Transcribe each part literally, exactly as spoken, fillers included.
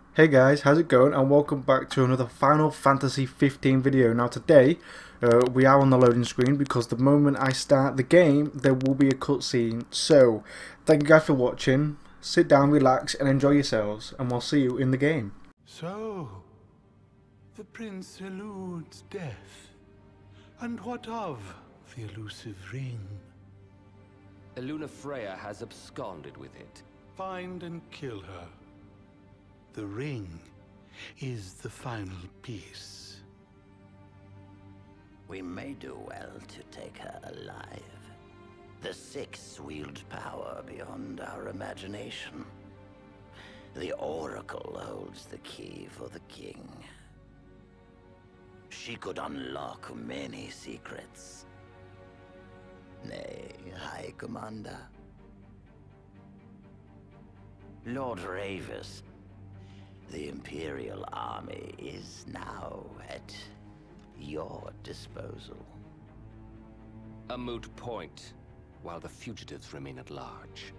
Hey guys, how's it going, and welcome back to another Final Fantasy fifteen video. Now today, uh, we are on the loading screen because the moment I start the game, there will be a cutscene. So, thank you guys for watching, sit down, relax, and enjoy yourselves, and we'll see you in the game. So, the prince eludes death. And what of the elusive ring? Eluna Freya has absconded with it. Find and kill her. The ring is the final piece. We may do well to take her alive. The Six wield power beyond our imagination. The Oracle holds the key for the king. She could unlock many secrets. Nay, High Commander. Lord Regis, the Imperial Army is now at your disposal. A moot point, while the fugitives remain at large.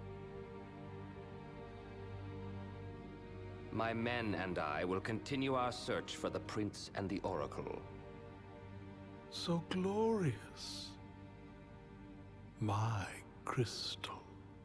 My men and I will continue our search for the Prince and the Oracle. So glorious. My crystal.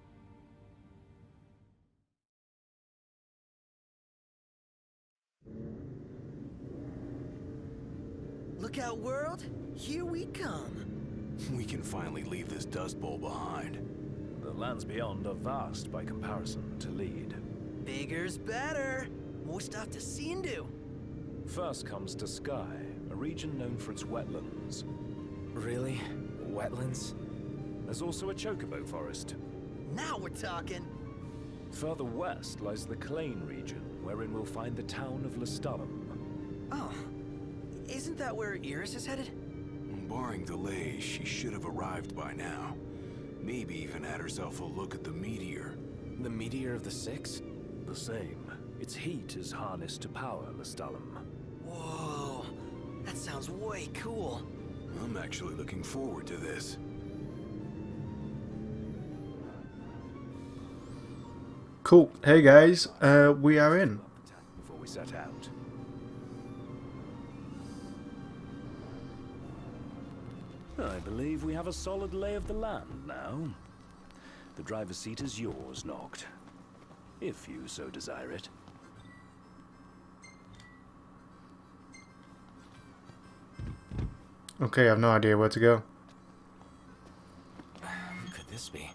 Look out, world! Here we come! We can finally leave this dust bowl behind. The lands beyond are vast by comparison to Lead. Bigger's better! More stuff to see and do! First comes to Sky, a region known for its wetlands. Really? Wetlands? There's also a chocobo forest. Now we're talking! Further west lies the Clain region, wherein we'll find the town of Lestalum. Oh. Isn't that where Iris is headed? Barring delays, she should have arrived by now. Maybe even had herself a look at the meteor. The meteor of the Six? The same. Its heat is harnessed to power Lestalum. Whoa. That sounds way cool. I'm actually looking forward to this. Cool. Hey guys, uh, we are in. Before we set out. I believe we have a solid lay of the land now. The driver's seat is yours, Noct. If you so desire it. Okay, I have no idea where to go. Who could this be?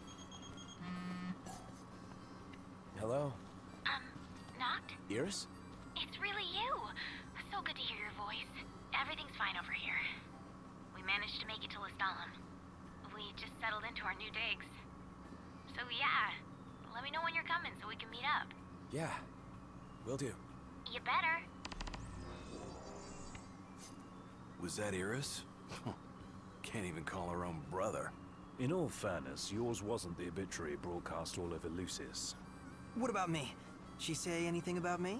Hello? Um, Noct? Iris? It's really you! So good to hear your voice. Everything's fine over here. We managed to make it to Lestalum. We just settled into our new digs. So yeah, let me know when you're coming so we can meet up. Yeah, will do. You better. Was that Iris? Can't even call her own brother. In all fairness, yours wasn't the obituary broadcast all over Lucis. What about me? She say anything about me?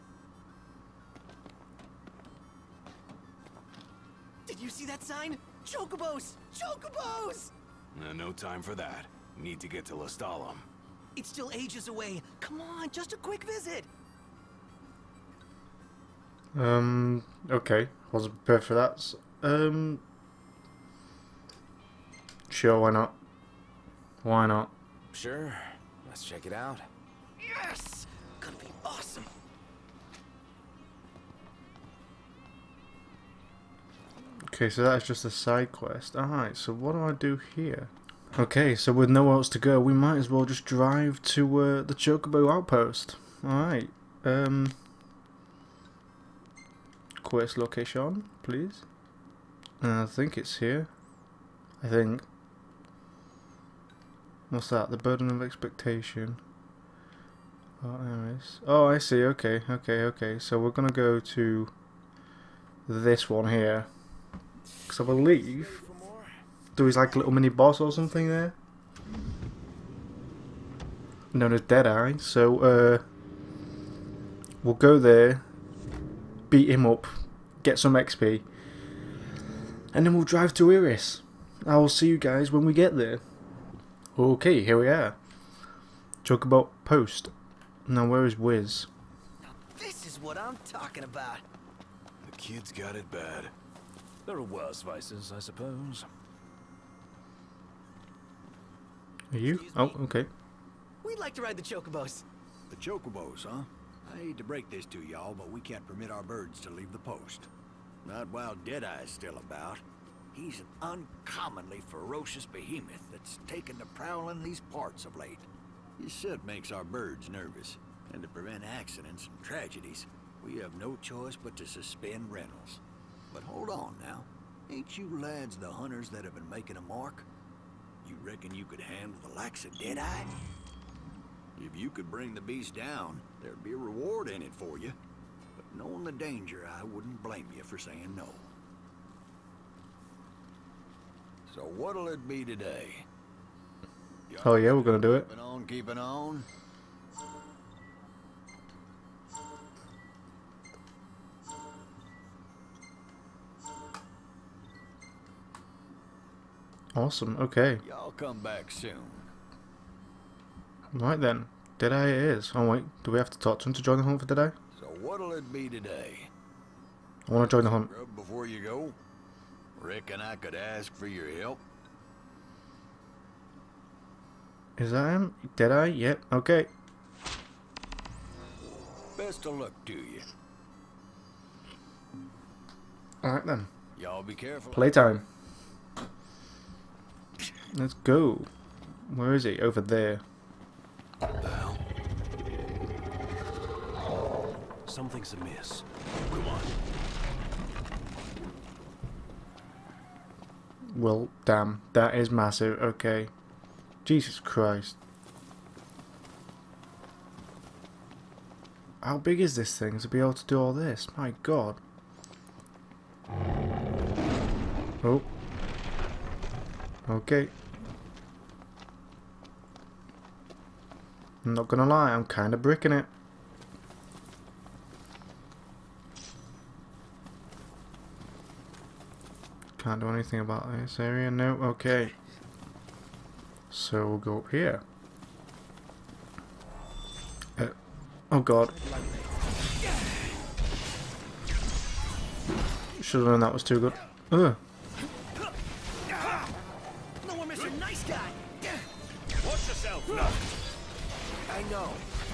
Did you see that sign? Chocobos! Chocobos! Uh, no time for that. Need to get to Lestalum. It's still ages away. Come on, just a quick visit. Um, okay. Wasn't prepared for that. So, um, sure, why not? Why not? Sure. Let's check it out. Yes! Gonna be awesome. Okay, so that's just a side quest. Alright, so what do I do here? Okay, so with nowhere else to go, we might as well just drive to uh, the Chocobo outpost. Alright, um... quest location, please. Uh, I think it's here. I think. What's that? The burden of expectation. Oh, anyways. Oh, I see. Okay, okay, okay. So we're gonna go to this one here. Because I believe there is like a little mini boss or something there. Known as Deadeye. So, uh, we'll go there, beat him up, get some X P, and then we'll drive to Iris. I will see you guys when we get there. Okay, here we are. Chocobo Post. Now, where is Wiz? This is what I'm talking about. The kid's got it bad. There are worse vices, I suppose. Are you? Oh, okay. We'd like to ride the chocobos. The chocobos, huh? I hate to break this to y'all, but we can't permit our birds to leave the post. Not while Deadeye's still about. He's an uncommonly ferocious behemoth that's taken to prowling these parts of late. His soot makes our birds nervous, and to prevent accidents and tragedies, we have no choice but to suspend rentals. But hold on now. Ain't you lads the hunters that have been making a mark? You reckon you could handle the likes of Deadeye? If you could bring the beast down, there'd be a reward in it for you. But knowing the danger, I wouldn't blame you for saying no. So what'll it be today? Oh yeah, we're gonna do it. Keeping on, keeping on. Awesome, okay. Y'all come back soon. Right then. Deadeye it is. Oh wait, do we have to talk to him to join the hunt for Deadeye? So what'll it be today? I want to join the hunt. Grub before you go? Reckon I could ask for your help? Is that him? Deadeye? Yep, okay. Best of luck to you. Alright then. Y'all be careful. Playtime. Let's go. Where is he? Over there. What the hell? Something's amiss. Come on. Well, damn. That is massive. Okay. Jesus Christ. How big is this thing to be able to do all this? My God. Oh. Okay. I'm not gonna lie, I'm kind of bricking it. Can't do anything about this area, no, okay. So we'll go up here. Uh, oh God. Should have known that was too good. Ugh. No one, Mister Nice Guy. Watch yourself, no. I know.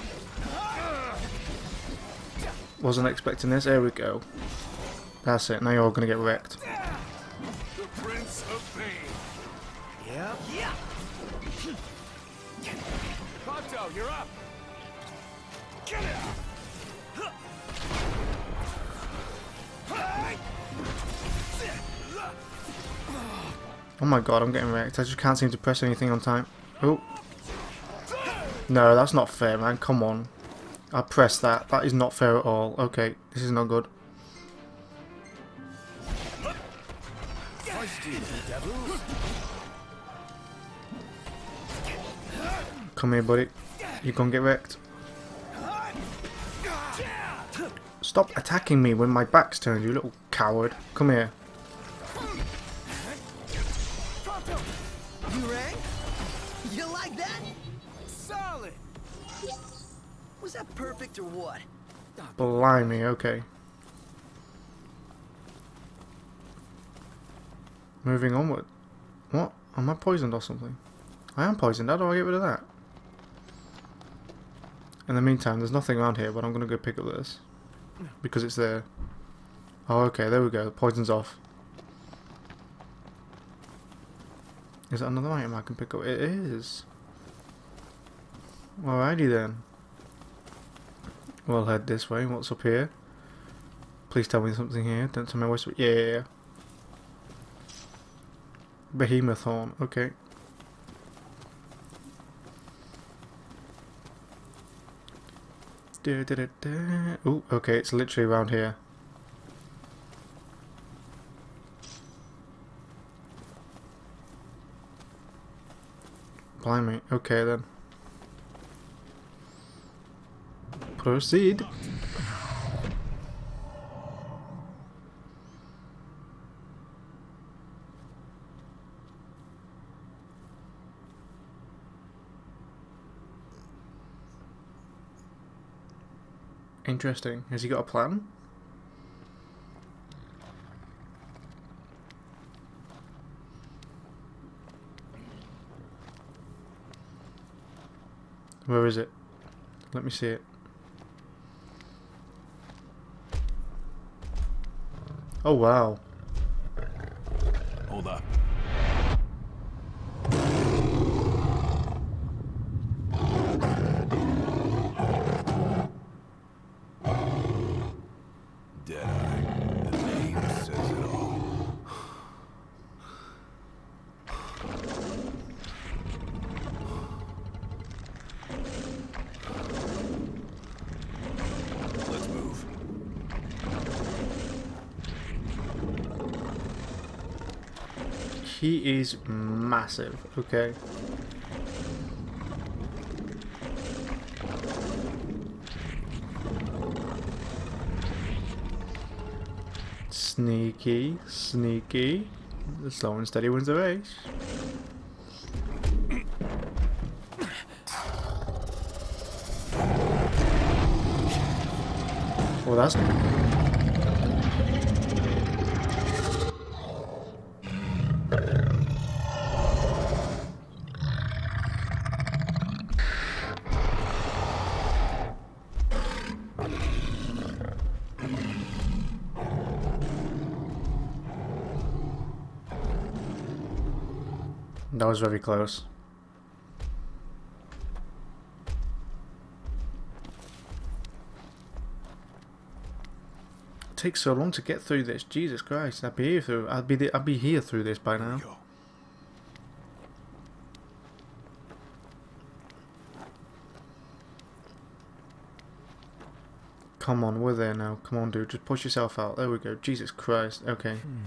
Wasn't expecting this. There we go. That's it. Now you're all gonna get wrecked. The Prince of Pain. Yep. Yeah. Prompto, you're up. Get it. Oh my God, I'm getting wrecked. I just can't seem to press anything on time. Oh. No, that's not fair, man. Come on. I pressed that. That is not fair at all. Okay, this is not good. Come here, buddy. You're gonna get wrecked. Stop attacking me when my back's turned, you little coward. Come here. You rang? You like that? Solid. Was that perfect or what? Blimey, okay. Moving onward. What? Am I poisoned or something? I am poisoned. How do I get rid of that? In the meantime, there's nothing around here, but I'm going to go pick up this. Because it's there. Oh, okay, there we go. The poison's off. Is that another item I can pick up? It is. Alrighty then. We'll head this way. What's up here? Please tell me something here. Don't tell me what's... Yeah. Behemoth horn. Okay. Da, da, da, da. Ooh, okay, it's literally around here. Blimey. Okay then. Proceed. Interesting. Has he got a plan? Where is it? Let me see it. Oh wow. Hold up. Deadeye. The name says it all. Let's move. He is massive, okay. Sneaky, sneaky. The slow and steady wins the race. Well, that's... That was very close. It takes so long to get through this. Jesus Christ! I'd be here through. I'd be. The, I'd be here through this by now. Come on, we're there now. Come on, dude. Just push yourself out. There we go. Jesus Christ. Okay. Hmm.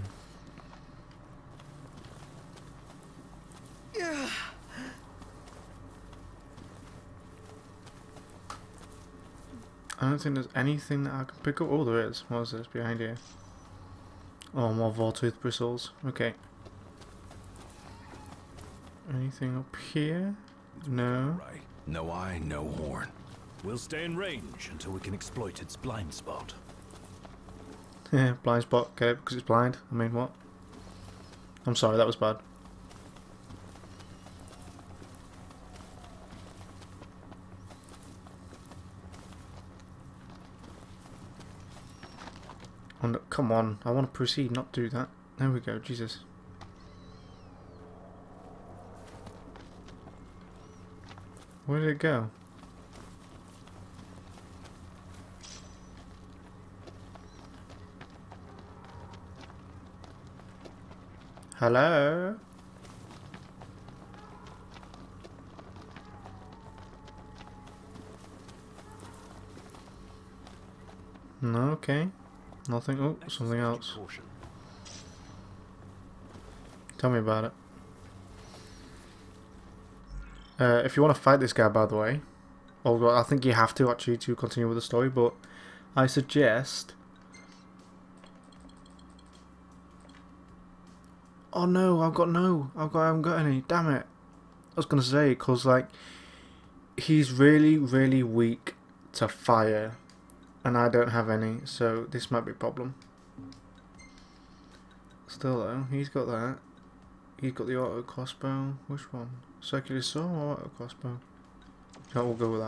I don't think there's anything that I can pick up. Oh, there is. What is this behind here? Oh, more Vortooth bristles. Okay. Anything up here? No. Right. No eye, no horn. We'll stay in range until we can exploit its blind spot. Yeah, blind spot. Okay, because it's blind. I mean, what? I'm sorry, that was bad. Oh, no, come on, I want to proceed, not do that. There we go, Jesus. Where did it go? Hello? No, okay. Nothing. Oh, something else. Tell me about it. Uh, if you want to fight this guy, by the way, although I think you have to actually to continue with the story, but I suggest. Oh no, I've got no. I've got. I haven't got any. Damn it. I was gonna say because like he's really, really weak to fire. And I don't have any, so this might be a problem. Still though, he's got that. He's got the auto crossbow. Which one? Circular saw or auto crossbow? No, we'll go with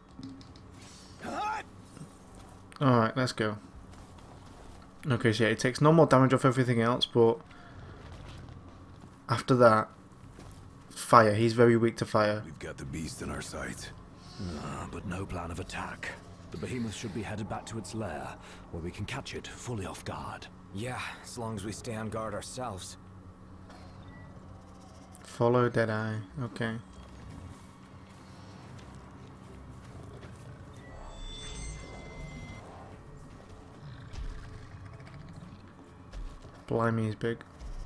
that. Alright, let's go. Okay, so yeah, it takes no more damage off everything else, but after that, fire. He's very weak to fire. We've got the beast in our sights. Uh, but no plan of attack. The behemoth should be headed back to its lair, where we can catch it fully off guard. Yeah, as long as we stay on guard ourselves. Follow Deadeye. Okay. Blimey, he's big.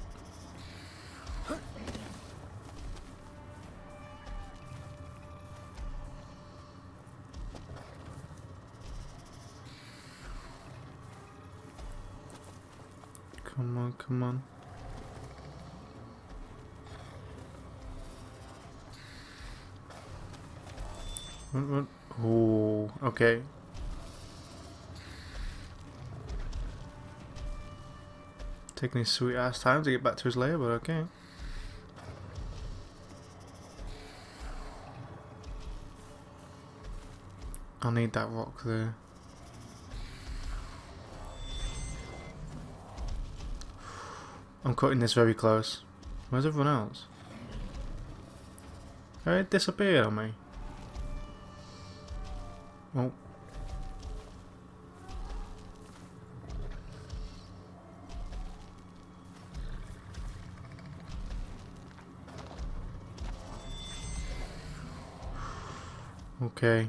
Come on, come on. What, what? Oh, okay. Taking his sweet ass time to get back to his lair, but okay. I need that rock there. I'm cutting this very close. Where's everyone else? Oh, it disappeared on me. Oh. Okay.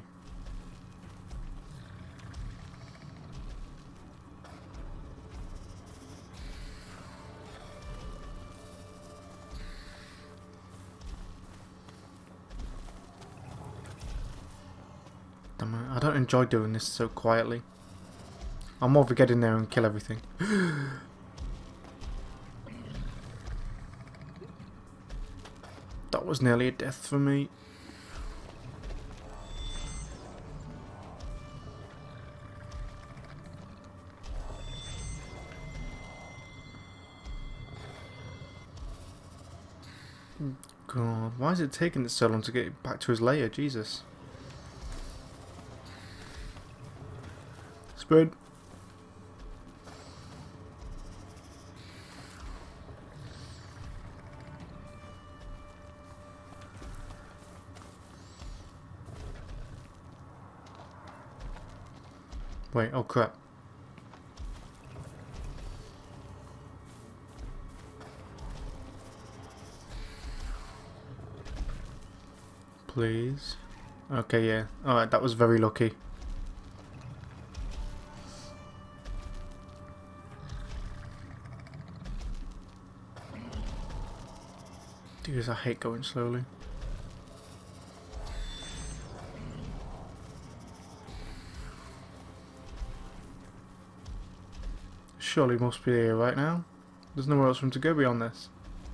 I don't enjoy doing this so quietly. I'm more for getting there and kill everything. That was nearly a death for me. God, why is it taking it so long to get back to his lair? Jesus. Spread. Wait, oh crap. Please. Okay, yeah. Alright, that was very lucky. Dude, I hate going slowly. Surely must be here right now. There's nowhere else for him to go beyond this.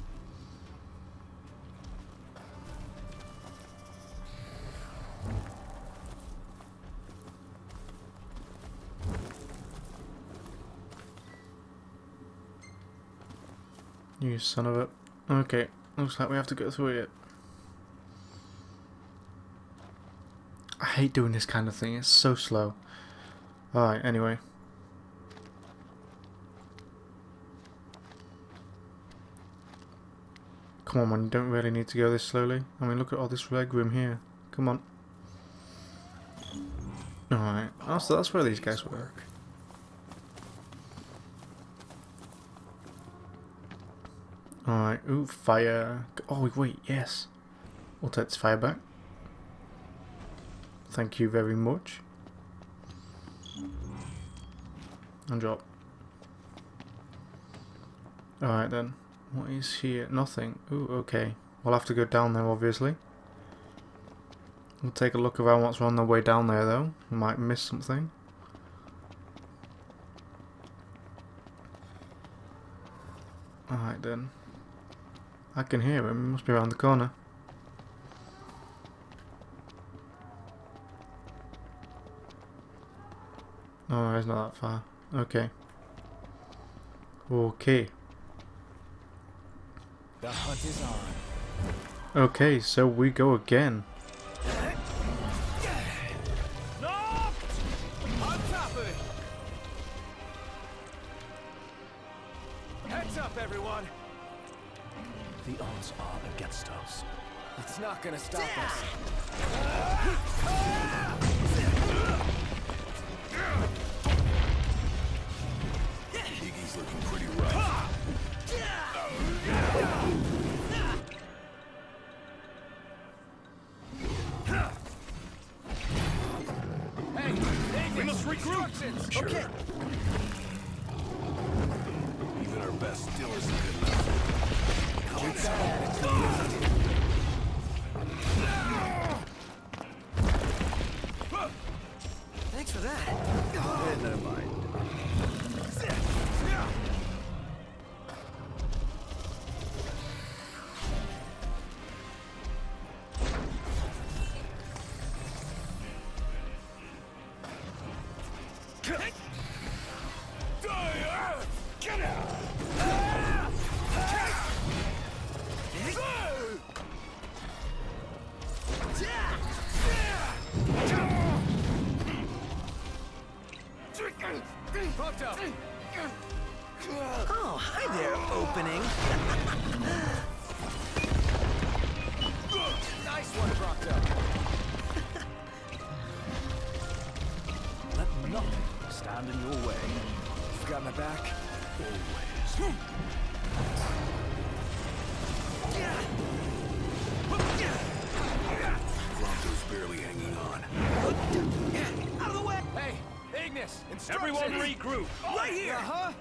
You son of a... Okay, looks like we have to go through it. I hate doing this kind of thing, it's so slow. Alright, anyway. Come on, man, you don't really need to go this slowly. I mean, look at all this leg room here. Come on. Alright, oh, so that's where these guys work. Alright, ooh, fire. Oh, wait, yes. We'll take this fire back. Thank you very much. And drop. Alright then. What is here? Nothing. Ooh, okay. We'll have to go down there, obviously. We'll take a look around what's on the way down there, though. We might miss something. Alright then. I can hear him. He must be around the corner. Oh, he's not that far. Okay. Okay. The hunt is on. Okay, so we go again. No! On top of it. Heads up, everyone. The odds are against us. It's not gonna stop us. Iggy's looking pretty rough. Hey, we must regroup. Sure. Okay. Even our best still isn't good enough. Thanks for that. Yeah, never mind. Get out! Prompto! Oh, hi there, opening. Nice one, Prompto. Let nothing stand in your way. You've got my back. Always. Prompto's barely hanging on. Out of the way! Hey, Ignis, instructions! Everyone regroup! Right here! Uh-huh!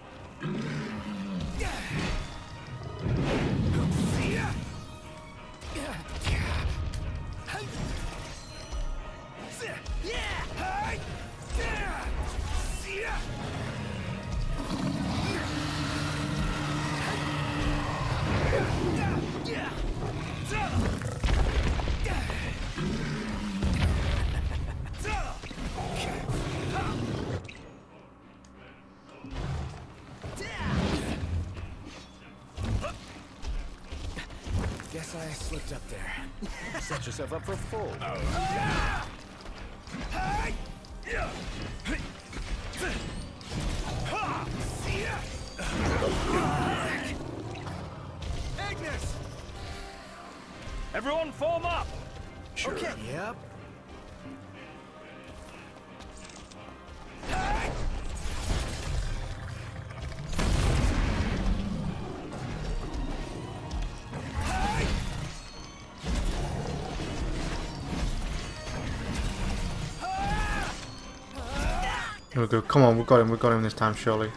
Guess I slipped up there. Set yourself up for a fall. Ignis! Everyone form up! Sure. Okay. Yep. There we go. Come on, we got him. We got him this time, surely.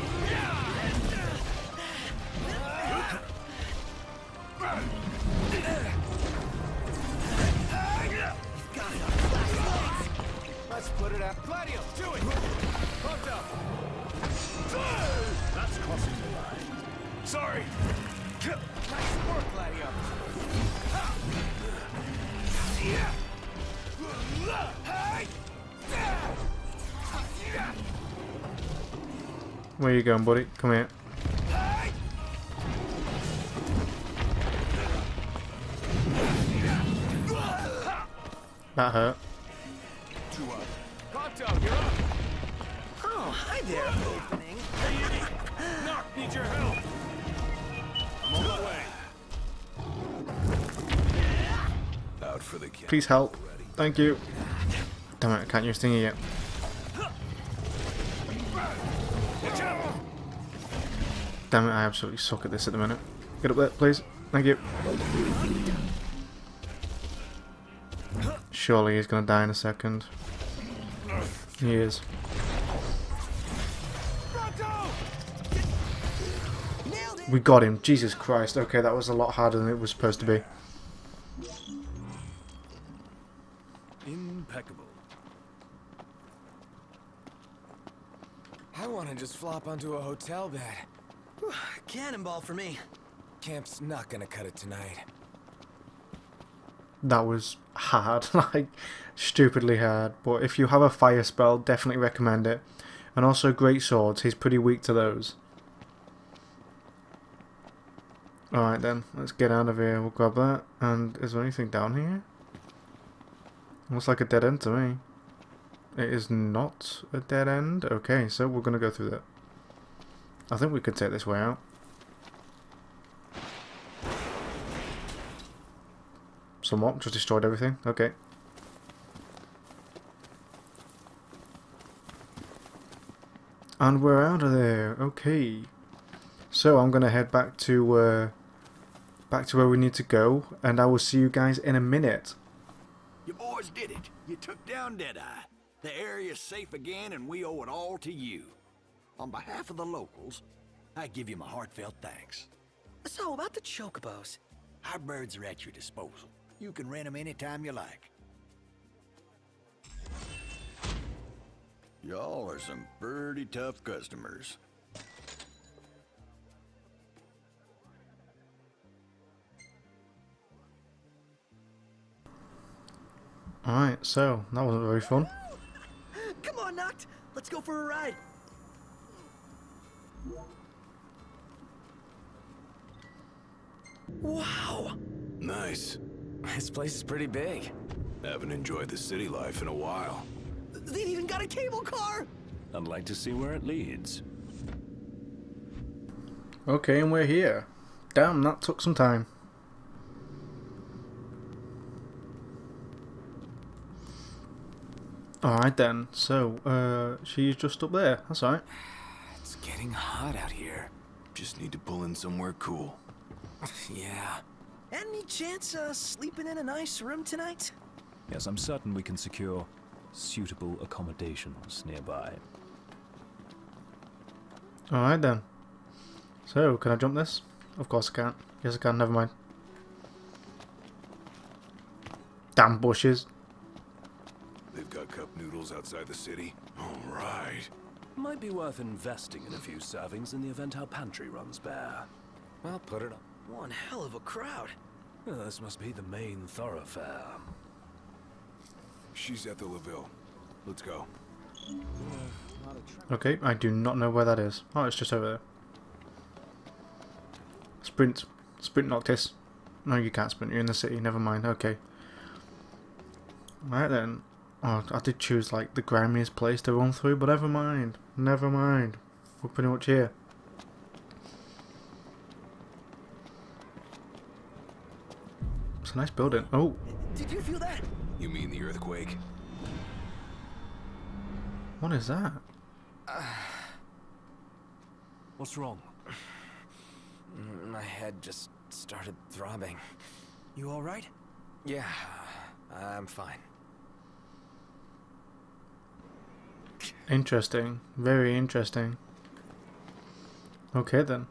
Let's put it out. Gladiolus, do it! Pumped up! That's crossing the line. Sorry! Nice work, Gladiolus! Where you going, buddy? Come here. That hurt. Prompto, you're up! Oh, hi there, opening. Noct needs your help! I'm on my way. Out for the kill. Please help. Thank you. Damn it, I can't use thingy yet. Damn it, I absolutely suck at this at the minute. Get up there, please. Thank you. Surely he's gonna die in a second. He is. We got him. Jesus Christ. Okay, that was a lot harder than it was supposed to be. Impeccable. I want to just flop onto a hotel bed. Whew, cannonball for me. Camp's not gonna cut it tonight. That was hard, like stupidly hard, but if you have a fire spell, definitely recommend it. And also great swords, he's pretty weak to those. Alright then, let's get out of here, we'll grab that. And is there anything down here? Looks like a dead end to me. It is not a dead end? Okay, so we're gonna go through that. I think we could take this way out. Somewhat, just destroyed everything. Okay. And we're out of there. Okay. So I'm gonna head back to uh, back to where we need to go, and I will see you guys in a minute. You boys did it. You took down Deadeye. The area's safe again, and we owe it all to you. On behalf of the locals, I give you my heartfelt thanks. So, about the chocobos. Our birds are at your disposal. You can rent them anytime you like. Y'all are some pretty tough customers. Alright, so that wasn't very fun. Come on, Noct. Let's go for a ride. Wow. Nice. This place is pretty big. Haven't enjoyed the city life in a while. They've even got a cable car. I'd like to see where it leads. Okay, and we're here. Damn, that took some time. Alright then, so, uh, she's just up there, that's alright. It's getting hot out here. Just need to pull in somewhere cool. Yeah. Any chance uh, sleeping in a nice room tonight? Yes, I'm certain we can secure suitable accommodations nearby. Alright then. So, can I jump this? Of course I can't. Yes I can, never mind. Damn bushes. They've got cup noodles outside the city. All right. Might be worth investing in a few servings in the event our pantry runs bare. I'll put it on. One hell of a crowd. Oh, this must be the main thoroughfare. She's at the Laville. Let's go. Okay, I do not know where that is. Oh, it's just over there. Sprint. Sprint Noctis. No, you can't sprint. You're in the city. Never mind. Okay. Right then. Oh, I did choose like the grimiest place to run through, but never mind. Never mind. We're pretty much here. It's a nice building. Oh. Did you feel that? You mean the earthquake? What is that? Uh, What's wrong? My head just started throbbing. You all right? Yeah, I'm fine. Interesting. Very interesting. Okay then.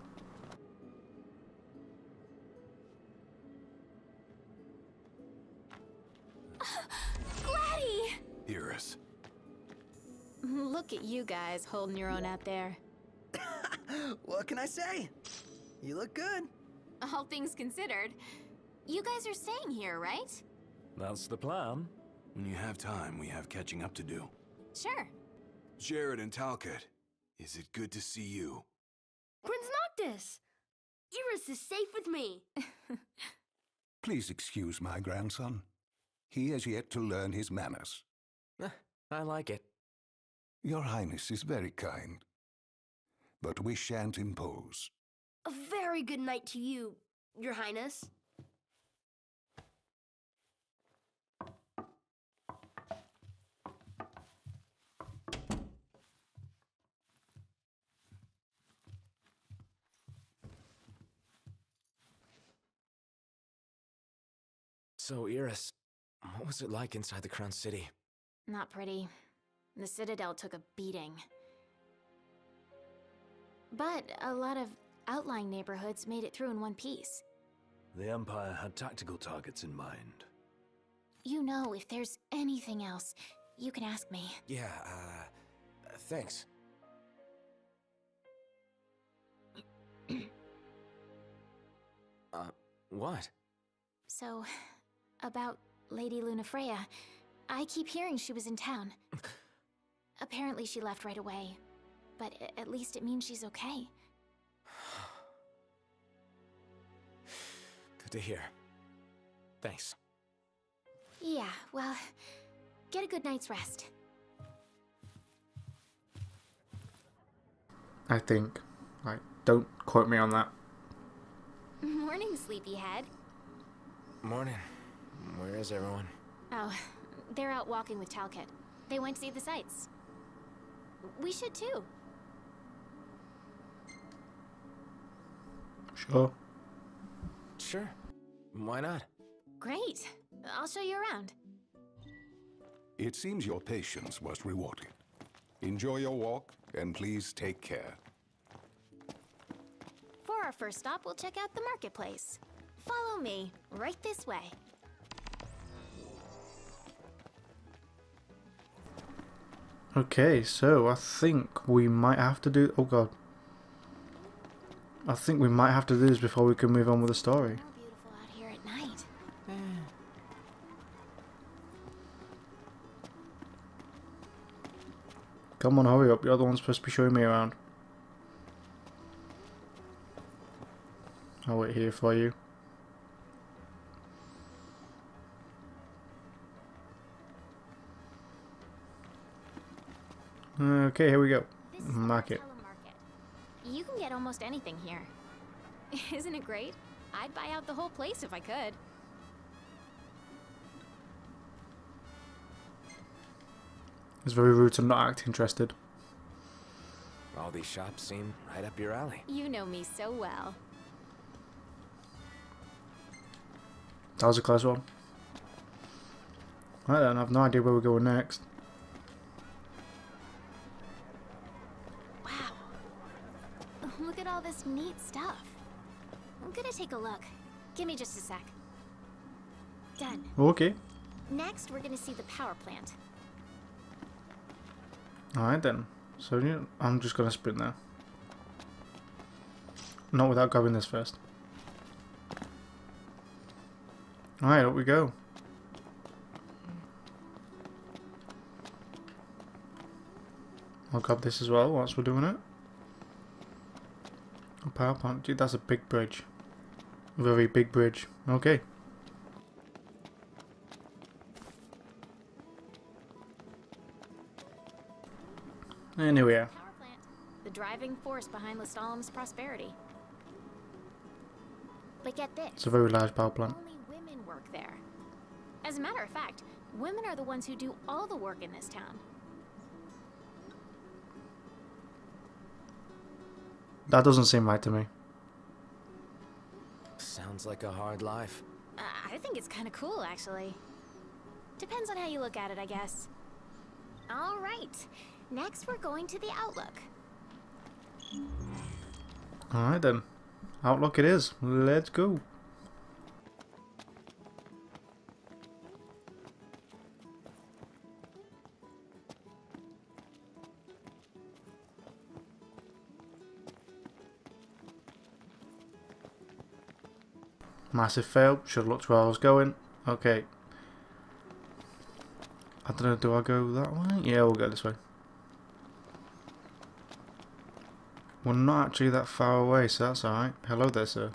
Gladdy! Hear us. Look at you guys holding your own out there. What can I say? You look good. All things considered, you guys are staying here, right? That's the plan. When you have time, we have catching up to do. Sure. Jared and Talcott, is it good to see you? Prince Noctis! Iris is safe with me. Please excuse my grandson. He has yet to learn his manners. I like it. Your Highness is very kind. But we shan't impose. A very good night to you, Your Highness. So, Iris, what was it like inside the Crown City? Not pretty. The Citadel took a beating. But a lot of outlying neighborhoods made it through in one piece. The Empire had tactical targets in mind. You know, if there's anything else, you can ask me. Yeah, uh, thanks. uh, what? So, about Lady Lunafreya, I keep hearing she was in town. Apparently she left right away, but at least it means she's okay. Good to hear. Thanks. Yeah, well, get a good night's rest. I think. Like, don't quote me on that. Morning, sleepyhead. Morning. Where is everyone? Oh, they're out walking with Talcott. They went to see the sights. We should too. Sure. Sure. Why not? Great. I'll show you around. It seems your patience was rewarded. Enjoy your walk, and please take care. For our first stop, we'll check out the marketplace. Follow me, right this way. Okay, so I think we might have to do... Oh god. I think we might have to do this before we can move on with the story. More beautiful out here at night. Come on, hurry up. You're the one supposed to be showing me around. I'll wait here for you. Okay, here we go. This is the Market. Hotel Market. You can get almost anything here. Isn't it great? I'd buy out the whole place if I could. It's very rude to not act interested. All these shops seem right up your alley. You know me so well. That was a close one. Right then, I have no idea where we're going next. Wow. Look at all this neat stuff. I'm gonna take a look. Give me just a sec. Done. Okay. Next, we're gonna see the power plant. Alright then. So yeah, I'm just gonna sprint there. Not without grabbing this first. Alright, up we go. I'll grab this as well whilst we're doing it. A power plant. Dude, that's a big bridge. Very big bridge. Okay. Anyway. Power plant. The driving force behind Lestalem's prosperity. But get this. It's a very large power plant. Only women work there. As a matter of fact, women are the ones who do all the work in this town. That doesn't seem right to me. Sounds like a hard life. Uh, I think it's kind of cool, actually. Depends on how you look at it, I guess. All right. Next, we're going to the Outlook. Alright then. Outlook it is. Let's go. Massive fail. Should have looked where I was going. Okay. I don't know, do I go that way? Yeah, we'll go this way. We're not actually that far away, so that's alright. Hello there, sir.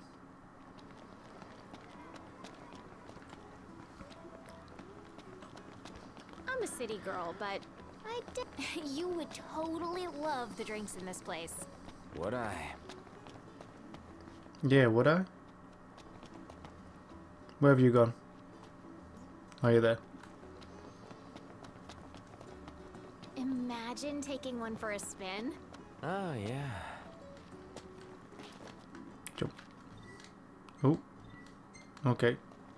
I'm a city girl, but I did. You would totally love the drinks in this place. Would I? Yeah, would I? Where have you gone? Are you there? Imagine taking one for a spin. Oh, yeah. Jump. Oh. Okay.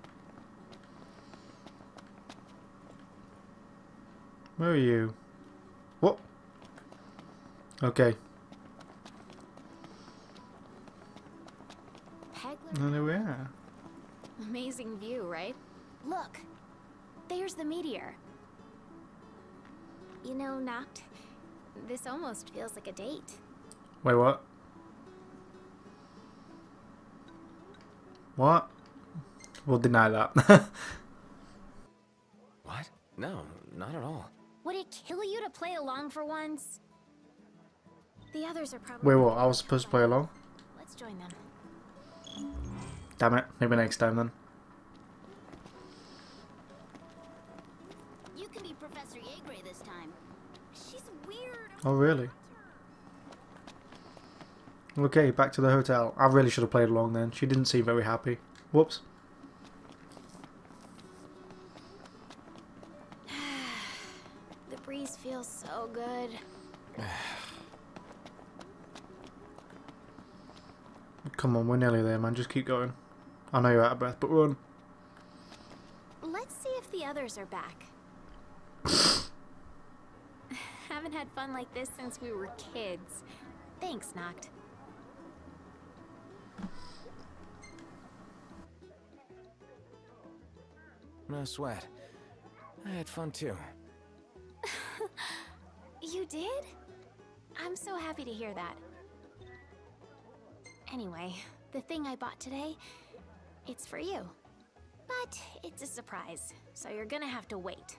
Where are you? What? Okay. And there we are. Amazing view, right? Look. There's the meteor. You know, Noct, this almost feels like a date. Wait, what? What? We'll deny that. What? No, not at all. Would it kill you to play along for once? The others are probably... Wait, what? I was supposed to play along? Let's join them. Damn it. Maybe next time then. You can be Professor Yegre this time. She's weird. Oh, really? Okay, back to the hotel. I really should have played along then. She didn't seem very happy. Whoops. The breeze feels so good. Come on, we're nearly there, man. Just keep going. I know you're out of breath, but run. Let's see if the others are back. Haven't had fun like this since we were kids. Thanks, Noct. No sweat. I had fun too. You did? I'm so happy to hear that. Anyway, the thing I bought today, it's for you. But it's a surprise, so you're gonna have to wait.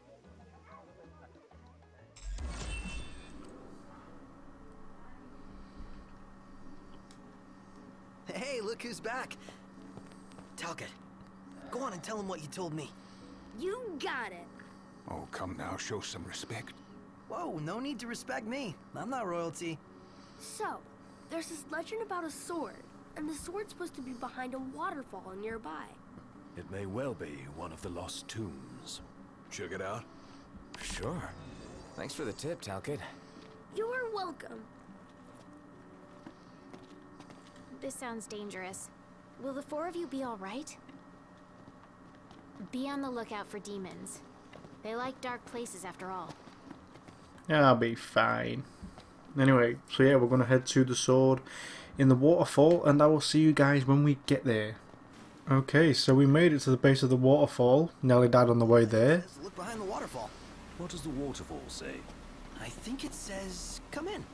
Hey, look who's back. Talcott, go on and tell him what you told me. You got it. Oh, come now, show some respect. Whoa, no need to respect me. I'm not royalty. So, there's this legend about a sword, and the sword's supposed to be behind a waterfall nearby. It may well be one of the lost tombs. Check it out. Sure. Thanks for the tip, Talcott. You're welcome. This sounds dangerous. Will the four of you be all right? Be on the lookout for demons. They like dark places after all. Yeah, I'll be fine. Anyway, so yeah, we're going to head to the sword in the waterfall, and I will see you guys when we get there. Okay, so we made it to the base of the waterfall. Nearly died on the way there. Let's look behind the waterfall. What does the waterfall say? I think it says, come in.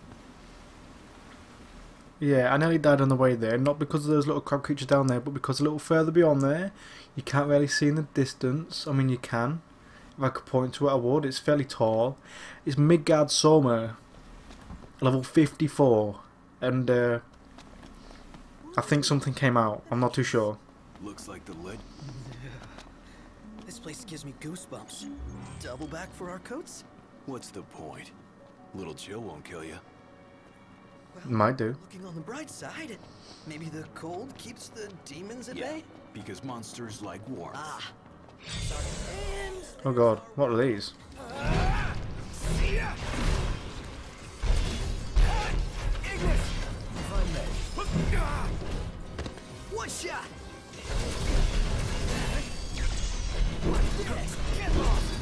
Yeah, I nearly died on the way there, not because of those little crab creatures down there, but because a little further beyond there, you can't really see in the distance. I mean, you can. If I could point to it, I would. It's fairly tall. It's Midgard Soma, level fifty-four, and uh, I think something came out. I'm not too sure. Looks like the lid. This place gives me goosebumps. Double back for our coats? What's the point? Little chill won't kill you. Well, might do. Looking on the bright side, maybe the cold keeps the demons at Yeah, bay? because monsters like warmth. Ah. Sorry. And... Oh god, what are these? Uh, Ignis! If I may. One shot! Get off!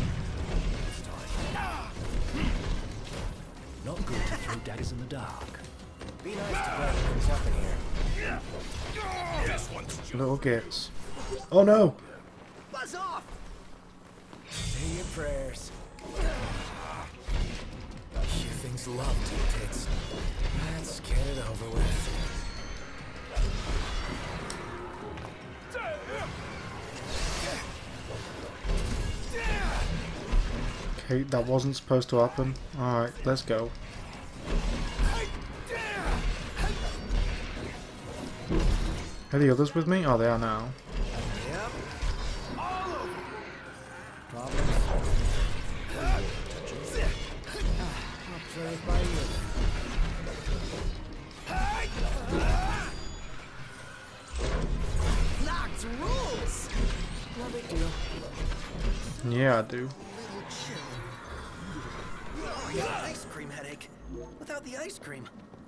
Not good to throw daggers in the dark. Be nice to grab things up in here. This one's Little gits. Oh no! Buzz off! Say your prayers. You things love to tits. Let's get it over with. Okay, that wasn't supposed to happen. Alright, let's go. Are the others with me? Oh, they are now. Yep. All over. Problems? I'll play it by ear. Locked rules! No big deal. Yeah, I do. Oh, yeah, ice cream headache. Without the ice cream.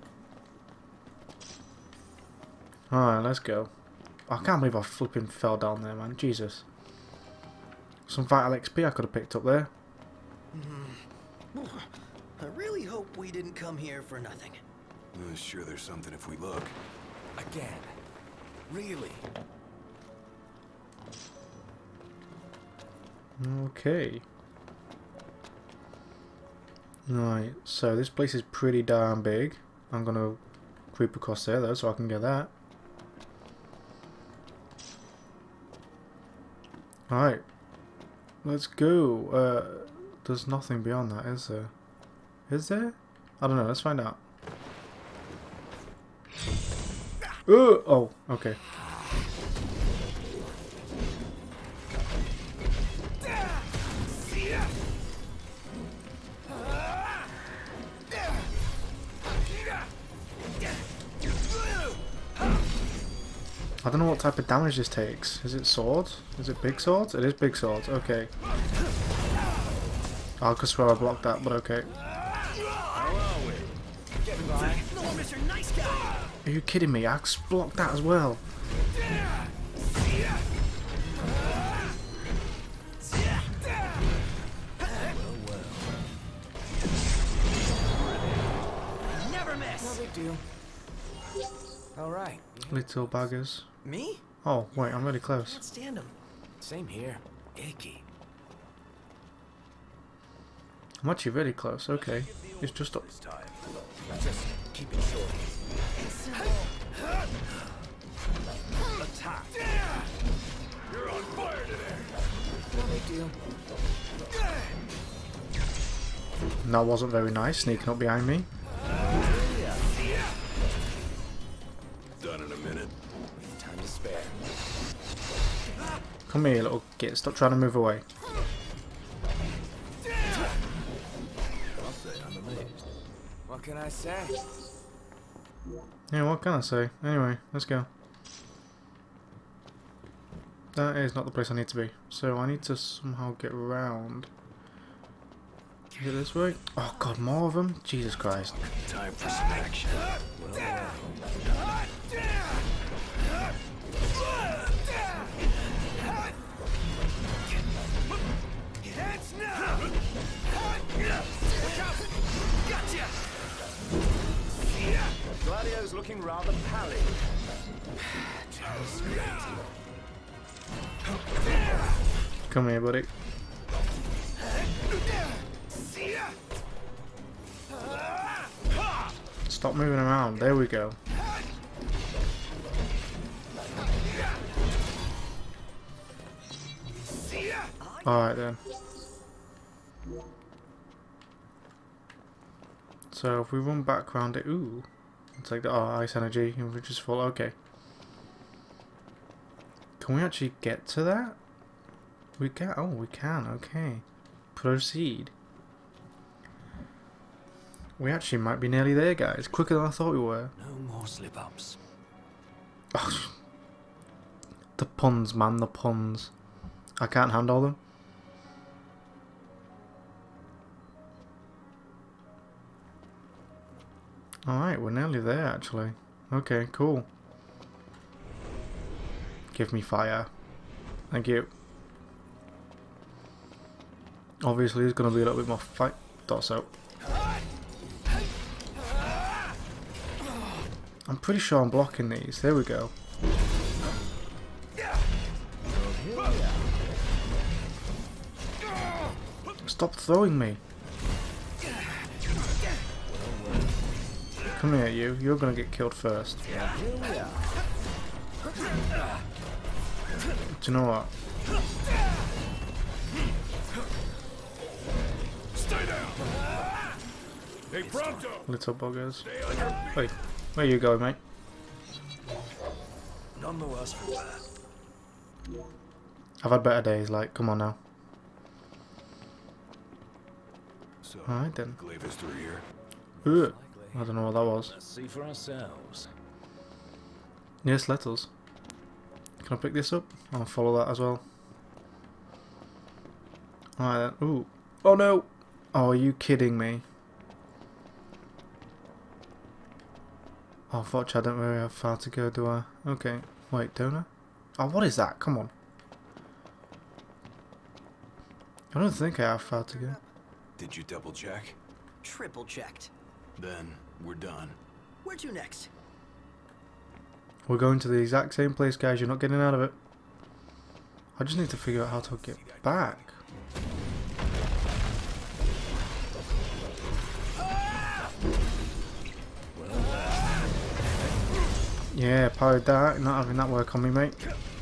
Alright, let's go. I can't believe I flipping fell down there, man. Jesus. Some vital X P I could have picked up there. Mm. I really hope we didn't come here for nothing. Uh, sure, there's something if we look. Again. Really? Okay. Right, so this place is pretty darn big. I'm gonna creep across there though, so I can get that. Alright, let's go. Uh, there's nothing beyond that, is there? Is there? I don't know, let's find out. Ooh, oh, okay. I don't know what type of damage this takes. Is it swords? Is it big swords? It is big swords, okay. I could swear I blocked that, but okay. Are you kidding me? I blocked that as well. Never miss. No big deal. All right. Little buggers. Me? Oh, wait, I'm really close. Can't stand them. Same here. Icky. I'm actually really close, okay. It's just up. Just keep it short. Attack. You're on fire today. No big deal. That wasn't very nice, sneaking up behind me. Done in a minute. Time to spare. Come here, little git. Stop trying to move away. What can I say? Yeah, what can I say? Anyway, let's go. That is not the place I need to be. So I need to somehow get around. Is it this way? Oh god, more of them? Jesus Christ. Time for some action. Well, Gladio's looking rather pallid. Come here, buddy. Stop moving around. There we go. Alright then. So if we run back around it, ooh, it's like the oh, ice energy and we just fall. Okay. Can we actually get to that? We can. Oh, we can. Okay. Proceed. We actually might be nearly there, guys. Quicker than I thought we were. No more slip-ups. Oh, the puns, man. The puns. I can't handle them. Alright, we're nearly there, actually. Okay, cool. Give me fire. Thank you. Obviously, there's going to be a little bit more fight. Thought so. I'm pretty sure I'm blocking these. There we go. Stop throwing me. Come here, you. You're going to get killed first. Do you know what? Stay down. Hey, Prompto. Little buggers. Hey, where you going, mate? None the worse for wear. I've had better days, like, come on now. So, Alright then. Glavis through here. Ugh. I don't know what that was. Let's see for ourselves. Yes, let us. Can I pick this up? I'll follow that as well. Alright then. Ooh. Oh no! Oh, are you kidding me? Oh, fuck, I don't really have far to go, do I? Okay. Wait, don't I? Oh, what is that? Come on. I don't think I have far to go. Did you double check? Triple checked. Then we're done. Where to next? We're going to the exact same place, guys. You're not getting out of it. I just need to figure out how to get back. Yeah, parried that. Not having that work on me, mate.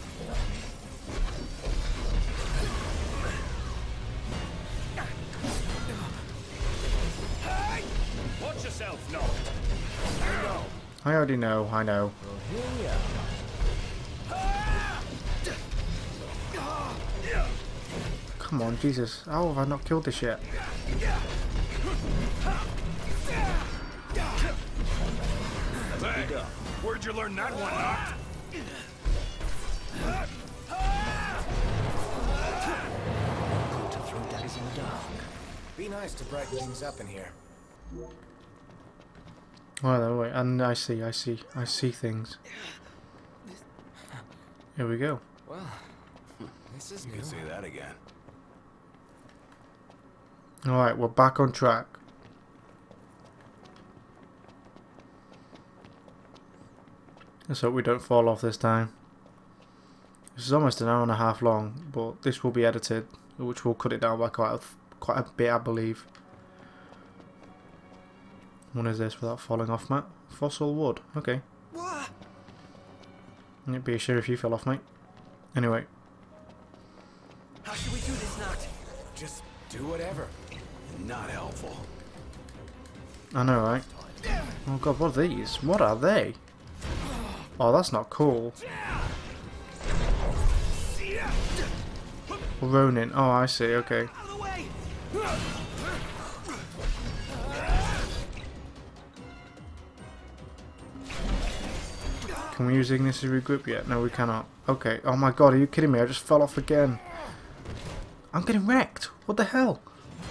Watch yourself, no. I already know, I know. Come on, Jesus. How have I not killed this yet? Hey, where'd you learn that one, Noct? Good to throw daggers in the dark. Be nice to brighten things up in here. Oh, no, wait. And I see, I see, I see things. Here we go. Well, this is You new. can say that again. Alright, we're back on track. Let's hope we don't fall off this time. This is almost an hour and a half long, but this will be edited, which will cut it down by quite a, quite a bit, I believe. What is this without falling off, Matt? Fossil wood. Okay. It'd be a shame if you fell off, mate. Anyway. How should we do this, Noct? Just do whatever. Not helpful. I know, right? Oh god, what are these? What are they? Oh, that's not cool. Ronin. Oh, I see. Okay. Can we use Ignis to regrip yet? No, we cannot. Okay. Oh my god, are you kidding me? I just fell off again. I'm getting wrecked. What the hell?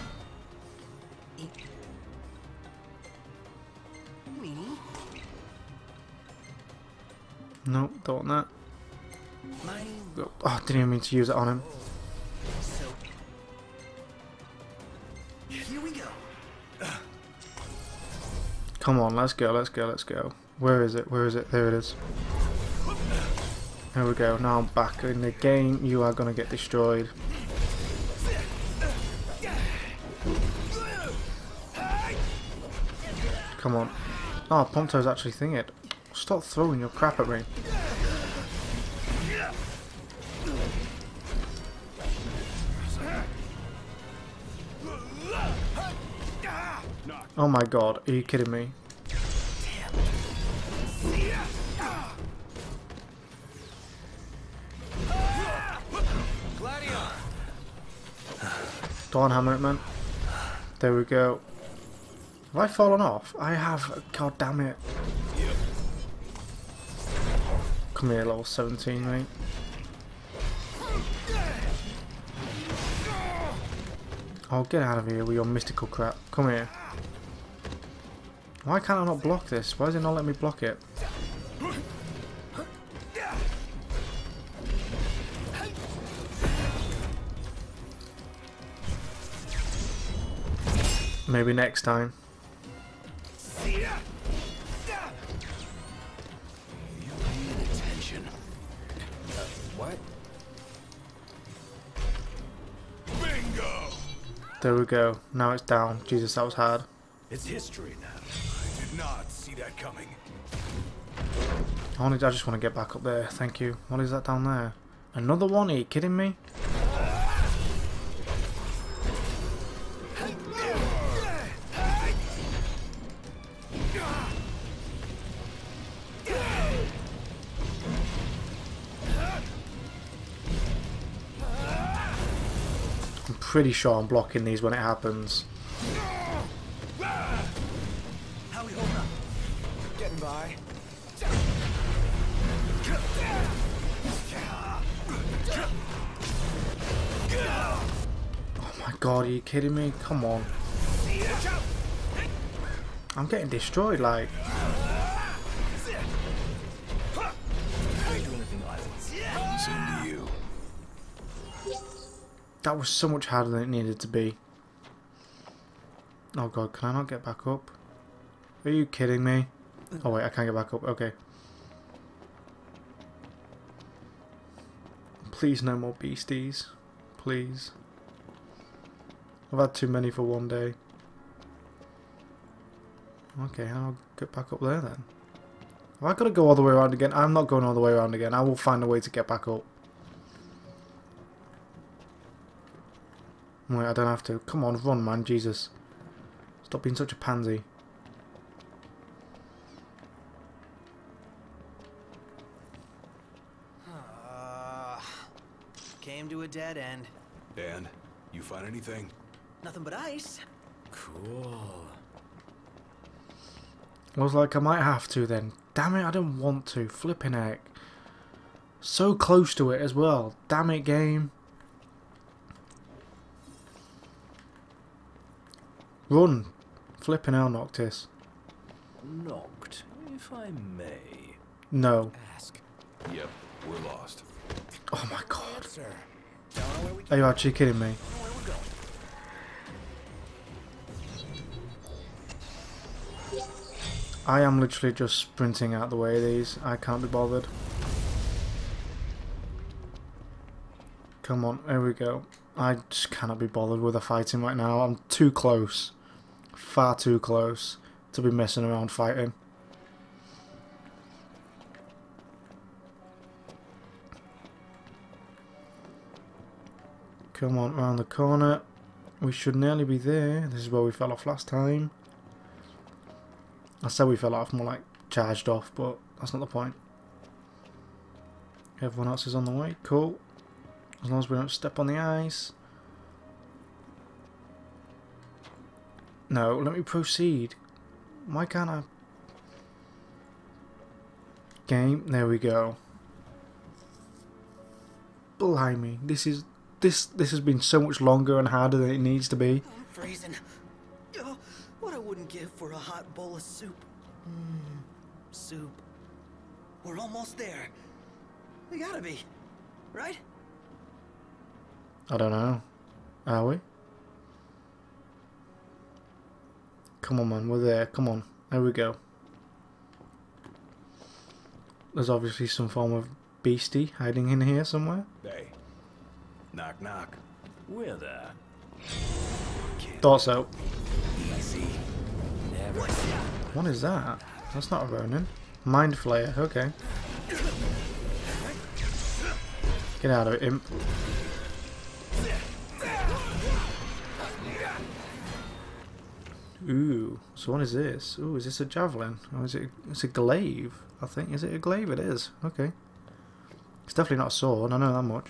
No, don't want that. Oh, I didn't even mean to use it on him. Here we go. Come on, let's go, let's go, let's go. Where is it? Where is it? There it is. There we go. Now I'm back in the game. You are going to get destroyed. Come on. Oh, Prompto's actually thinking it. Stop throwing your crap at me. Oh my god, are you kidding me? Go on, hammer it, man. There we go. Have I fallen off? I have. God damn it. Come here, level seventeen, mate. Oh, get out of here with your mystical crap. Come here. Why can't I not block this? Why does it not let me block it? Maybe next time. There we go. Now it's down. Jesus, that was hard. It's history now. I did not see that coming. I, wanted, I just want to get back up there. Thank you. What is that down there? Another one? Are you kidding me? Pretty sure I'm blocking these when it happens. How we holding up? Getting by. Oh my god, are you kidding me? Come on. I'm getting destroyed, like. Same to you. That was so much harder than it needed to be. Oh god, can I not get back up? Are you kidding me? Oh wait, I can't get back up. Okay. Please no more beasties. Please. I've had too many for one day. Okay, how do I get back up there then? Have I got to go all the way around again? I'm not going all the way around again. I will find a way to get back up. Wait, I don't have to. Come on, run, man. Jesus. Stop being such a pansy. Uh, came to a dead end. And you find anything? Nothing but ice. Cool. I was like, I might have to then. Damn it, I don't want to. Flipping heck. So close to it as well. Damn it, game. Run. Flipping hell, Noctis. Knocked, if I may. No. Ask. Yep, we're lost. Oh my god. Sir. Are you actually kidding me? I am literally just sprinting out the way of these. I can't be bothered. Come on, there we go. I just cannot be bothered with the fighting right now. I'm too close. Far too close to be messing around fighting. Come on, round the corner. We should nearly be there. This is where we fell off last time. I said we fell off, more like charged off, but that's not the point. Everyone else is on the way. Cool. As long as we don't step on the ice. No, let me proceed. Why can't I? Game, there we go. Blimey, this is this this has been so much longer and harder than it needs to be. I'm freezing. Oh, what I wouldn't give for a hot bowl of soup. Mmm, soup. We're almost there. We gotta be, right? I don't know. Are we? Come on, man, we're there. Come on, there we go. There's obviously some form of beastie hiding in here somewhere. Hey. Knock, knock. We're there. Thought so. Easy. Never. What is that? That's not a Ronin. Mind Flayer, okay. Get out of it, imp. Ooh, so what is this? Ooh, is this a javelin? Or is it, it's a glaive, I think. Is it a glaive? It is. Okay. It's definitely not a sword, I know that much.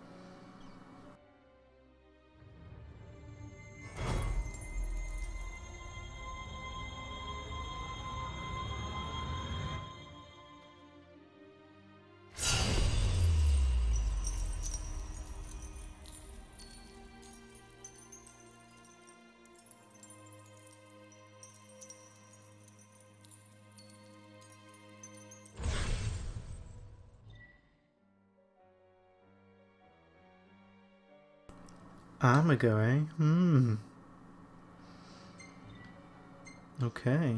Amigo, eh? Hmm. Okay.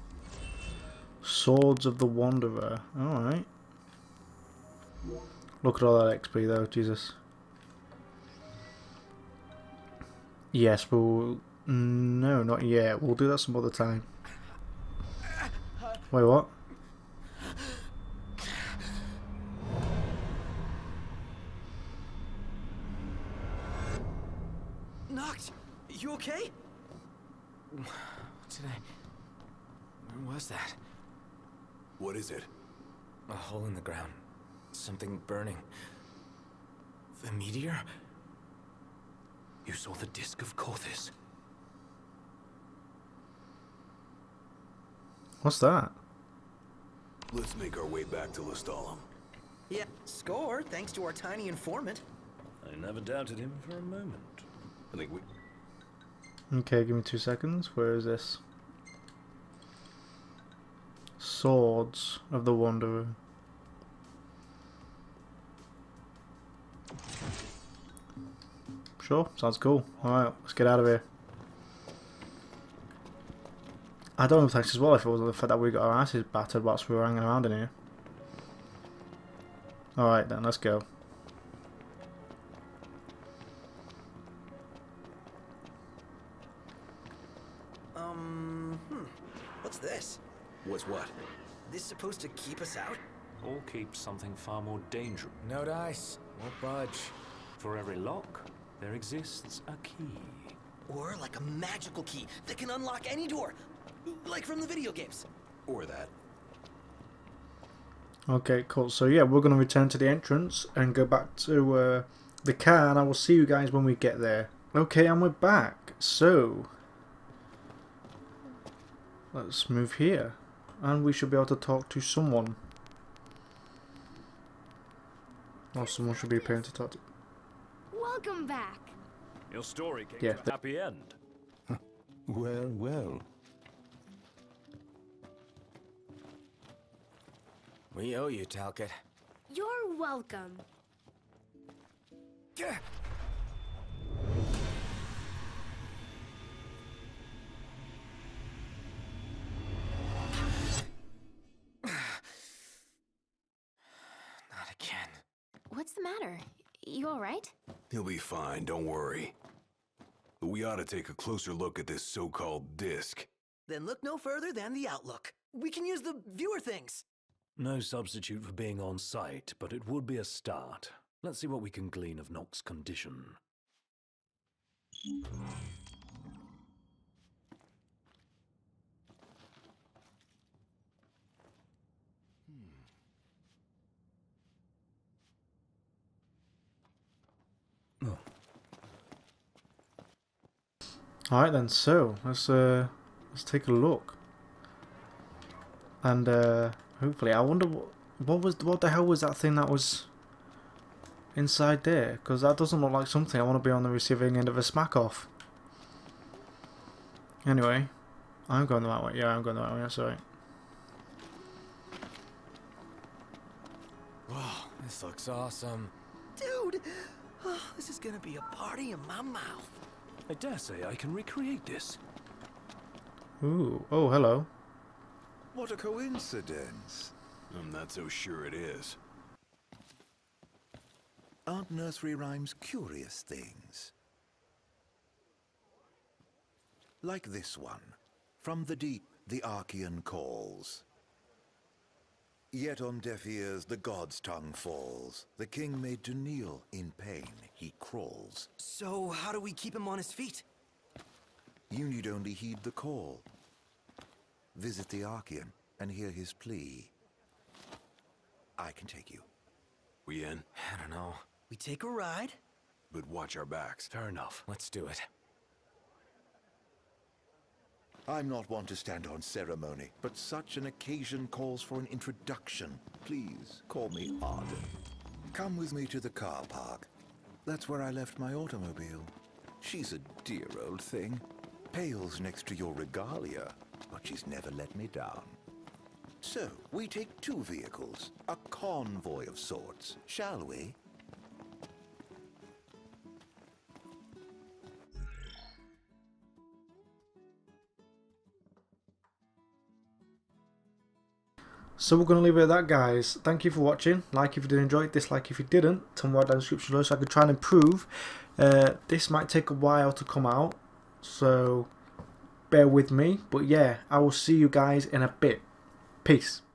Swords of the Wanderer. Alright. Look at all that X P though, Jesus. Yes, but we'll... No, not yet. We'll do that some other time. Wait, what? Noct, you okay? Did I... Where was that? What is it? A hole in the ground. Something burning. The meteor? You saw the disc of Corthis. What's that? Let's make our way back to Lestalem. Yeah, score, thanks to our tiny informant. I never doubted him for a moment. I think we... Okay, give me two seconds. Where is this? Swords of the Wanderer. Sure, sounds cool. Alright, let's get out of here. I don't know if thanks as well if it was the fact that we got our asses battered whilst we were hanging around in here. Alright then, let's go. Um, hmm. What's this? What's what? This supposed to keep us out? Or keep something far more dangerous. No dice. Won't budge. For every lock, there exists a key. Or like a magical key that can unlock any door. Like from the video games. Or that. Okay, cool. So yeah, we're going to return to the entrance and go back to uh, the car, and I will see you guys when we get there. Okay, and we're back. So, let's move here. And we should be able to talk to someone. Or someone should be appearing to talk to. Welcome back. Your story came Yeah, to a happy end. Well, well. We owe you, Talcott. You're welcome. Not again. What's the matter? You alright? He'll be fine, don't worry. But we ought to take a closer look at this so-called disc. Then look no further than the Outlook. We can use the viewer things. No substitute for being on site, but it would be a start. Let's see what we can glean of Noct's condition. Oh. Alright then, so let's uh let's take a look. And uh hopefully, I wonder what What was what the hell was that thing that was inside there? Because that doesn't look like something I want to be on the receiving end of a smack off. Anyway, I'm going the right way. Yeah, I'm going the right way. That's alright. Wow, this looks awesome. Dude, oh, this is gonna be a party in my mouth. I dare say I can recreate this. Ooh, oh, hello. What a coincidence. I'm not so sure it is. Aren't nursery rhymes curious things? Like this one. From the deep, the Archean calls. Yet on deaf ears, the god's tongue falls. The king made to kneel, in pain he crawls. So, how do we keep him on his feet? You need only heed the call. Visit the Archean and hear his plea. I can take you. We in? I don't know. We take a ride? But watch our backs. Fair enough. Let's do it. I'm not one to stand on ceremony, but such an occasion calls for an introduction. Please, call me Arden. Come with me to the car park. That's where I left my automobile. She's a dear old thing. Pales next to your regalia, but she's never let me down. So, we take two vehicles, a convoy of sorts, shall we? So we're going to leave it at that, guys. Thank you for watching. Like if you did enjoy it, dislike if you didn't. Tell me right down in the description below so I could try and improve. Uh, this might take a while to come out, so bear with me. But yeah, I will see you guys in a bit. Peace.